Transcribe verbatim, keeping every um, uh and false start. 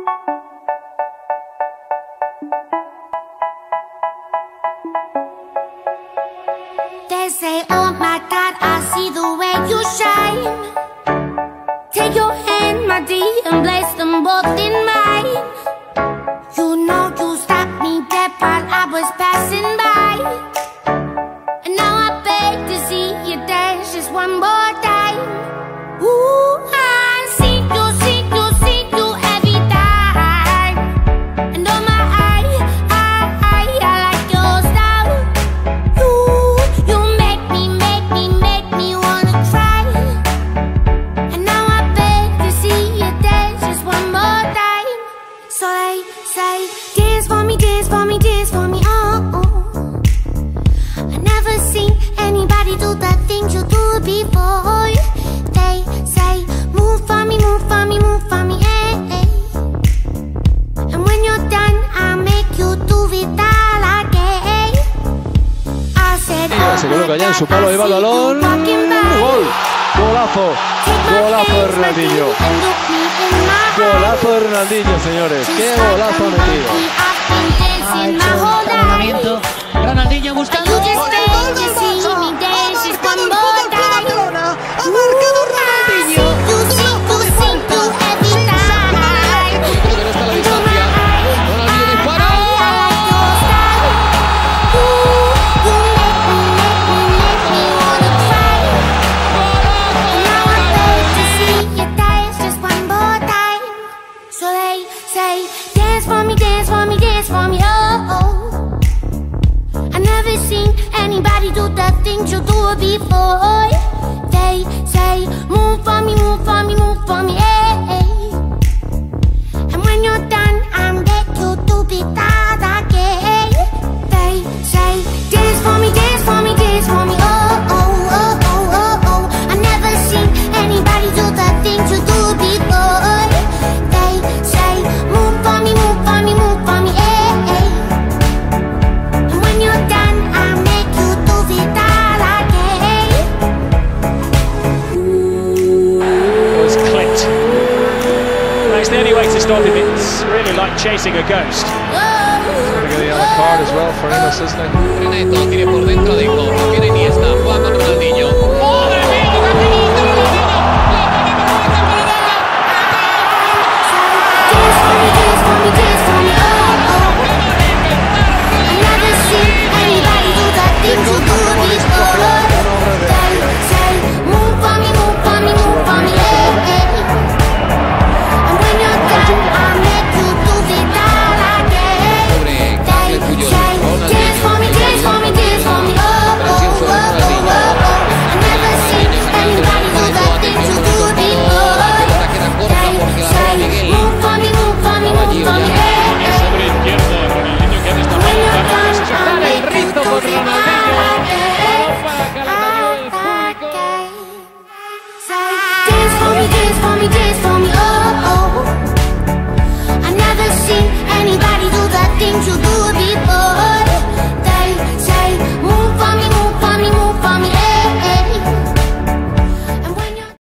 They say, oh my God, I see the way you shine. Take your hand, my dear, and place them both in mine. You know you stopped me dead while I was passing by. And now I beg to see you dance just one more time. Ooh, I see you, see you, see you every time. And oh my, I, I, I, I like your style. You, you make me, make me, make me wanna cry. And now I beg to see you dance just one more time. So they say, dance for me, dance for me, dance for me, oh, oh. I never seen anybody do the things you do before. They say, move for me, move for me, move for me, eh, eh. And when you're done, I'll make you do it all again. I said, Mira, se coloca ya en su palo, lleva el balón. ¡Gol! ¡Golazo! ¡Golazo de Ronaldinho! ¡Golazo de Ronaldinho, señores! ¡Qué golazo ha metido! Ha hecho el lanzamiento. Ronaldinho buscando. Ha marcado Ronaldinho. Dance for me, dance for me, dance for me, oh, oh. I never seen anybody do the things you do before. They say, move for me, move for me, move for me, eh, eh. And when you're done, I'm back you to be that again. They say, dance for me, dance for me, dance for me, oh, oh, oh, oh, oh, oh. I never seen anybody do the things you do before. They say, move for me, move for me, move for me, eh, eh. And when you're done, I'll make you do it all again. Was clipped. That's the only way to stop him. It's really like chasing a ghost. He's going to get a yellow card as well for Enos, isn't it? Reneto tiene por dentro de Iniesta, juega con Ronaldinho.